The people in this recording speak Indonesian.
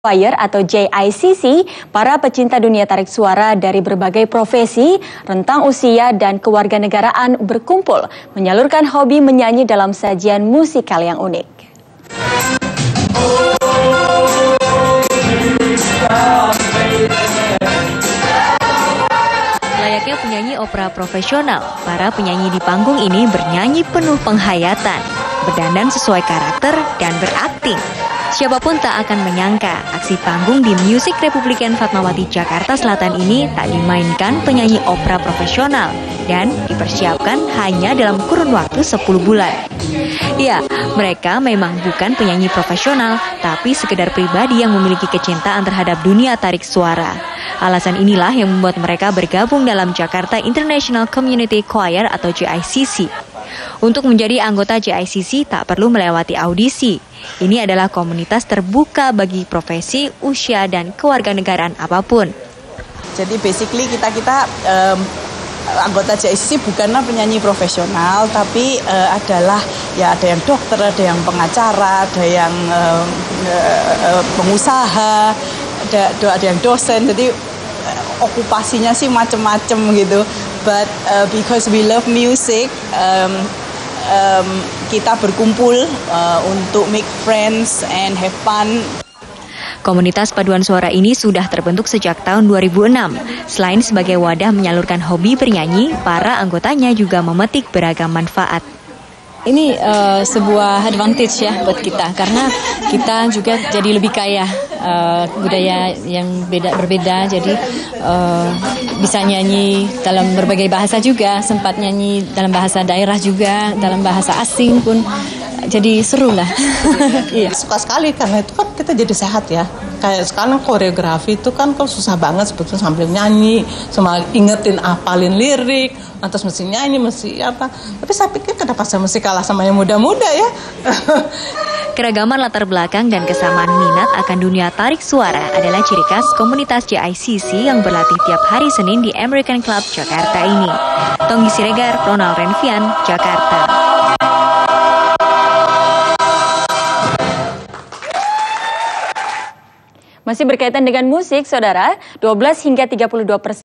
Choir atau JICC, para pecinta dunia tarik suara dari berbagai profesi, rentang usia dan kewarganegaraan berkumpul menyalurkan hobi menyanyi dalam sajian musikal yang unik. Layaknya penyanyi opera profesional, para penyanyi di panggung ini bernyanyi penuh penghayatan, berdandan sesuai karakter, dan berakting. Siapapun tak akan menyangka aksi panggung di Music Republican Fatmawati Jakarta Selatan ini tak dimainkan penyanyi opera profesional dan dipersiapkan hanya dalam kurun waktu 10 bulan. Ya, mereka memang bukan penyanyi profesional, tapi sekedar pribadi yang memiliki kecintaan terhadap dunia tarik suara. Alasan inilah yang membuat mereka bergabung dalam Jakarta International Community Choir atau JICC. Untuk menjadi anggota JICC tak perlu melewati audisi. Ini adalah komunitas terbuka bagi profesi, usia, dan kewarganegaraan apapun. Jadi basically kita anggota JICC bukanlah penyanyi profesional, tapi adalah ya ada yang dokter, ada yang pengacara, ada yang pengusaha, ada yang dosen. Jadi okupasinya sih macam-macam gitu. But because we love music, kita berkumpul untuk make friends and have fun. Komunitas paduan suara ini sudah terbentuk sejak tahun 2006. Selain sebagai wadah menyalurkan hobi bernyanyi, para anggotanya juga memetik beragam manfaat. Ini sebuah advantage ya buat kita, karena kita juga jadi lebih kaya budaya yang berbeda, jadi bisa nyanyi dalam berbagai bahasa juga, sempat nyanyi dalam bahasa daerah juga, dalam bahasa asing pun, jadi seru lah. Iya. Suka sekali karena itu kan kita jadi sehat ya. Kayak sekarang koreografi itu kan susah banget sebetulnya sambil nyanyi, sama ingetin apalin lirik, terus mesti nyanyi, mesti apa. Tapi saya pikir kenapa saya mesti kalah sama yang muda-muda ya. Keragaman latar belakang dan kesamaan minat akan dunia tarik suara adalah ciri khas komunitas JICC yang berlatih tiap hari Senin di American Club Jakarta ini. Tonggi Siregar, Ronald Renvian, Jakarta. Masih berkaitan dengan musik, saudara, 12 hingga 32%